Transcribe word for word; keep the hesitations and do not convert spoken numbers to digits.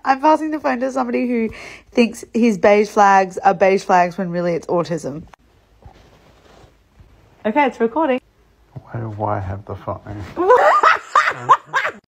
I'm passing the phone to somebody who thinks his beige flags are beige flags when really it's autism. Okay, it's recording. Why do I have the phone?